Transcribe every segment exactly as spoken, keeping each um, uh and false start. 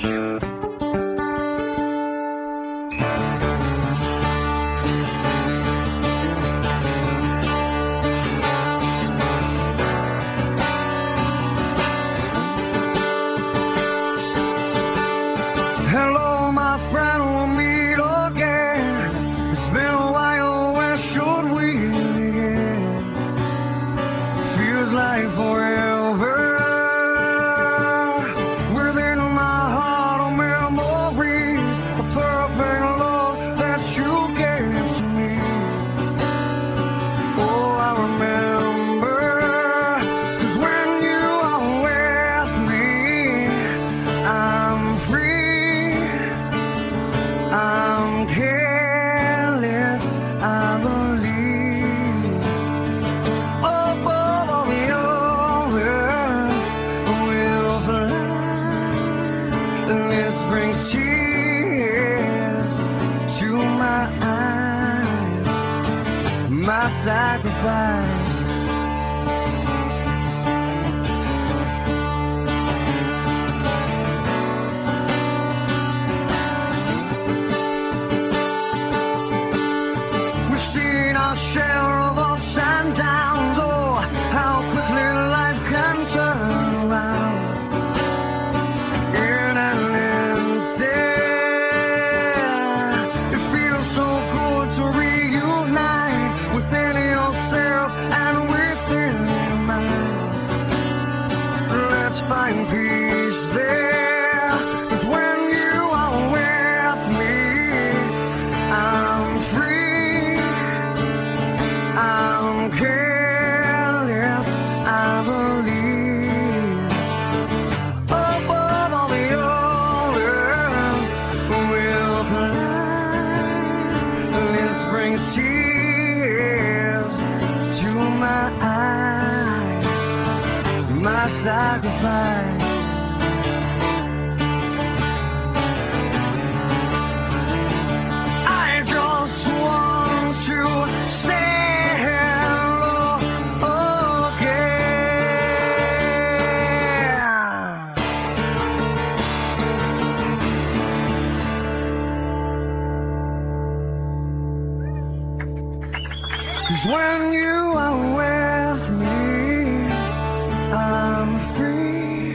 Hello, my friend, we'll meet again. It's been a while, where should we begin? Feels like forever. Within my heart are memories of perfect love that you gave to me. Oh, I remember, 'cause when you are with me, I'm free. I'm careless, I believe. Above all the others, we'll fly. And this brings tears to my eyes. My sacrifice. Share of ups and downs, oh, how quickly life can turn around. In an instant, it feels so good to reunite within yourself and within your mind. Let's find peace there, 'cause when you are with me, I'm free. I'm careless, I believe. Above all the others, we'll fly. This brings tears to my eyes. My sacrifice. I just want to say when you are with me, I'm free.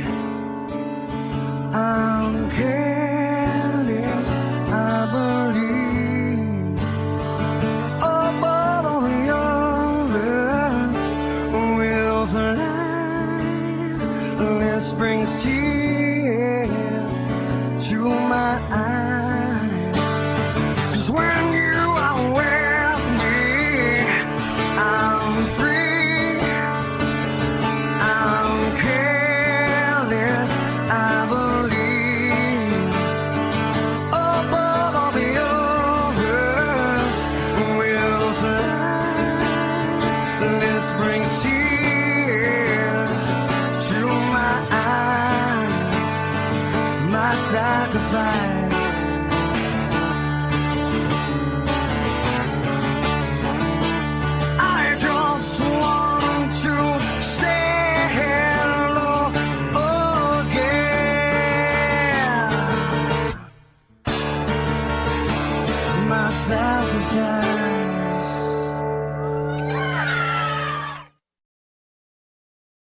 I'm careless, I believe. Above all the others, we'll fly. This brings tears to my eyes. 'Cause when you are with me, I'm free. I'm careless, I believe. Above all the others, we'll fly. This brings tears to my eyes. My sacrifice. Sacrifice.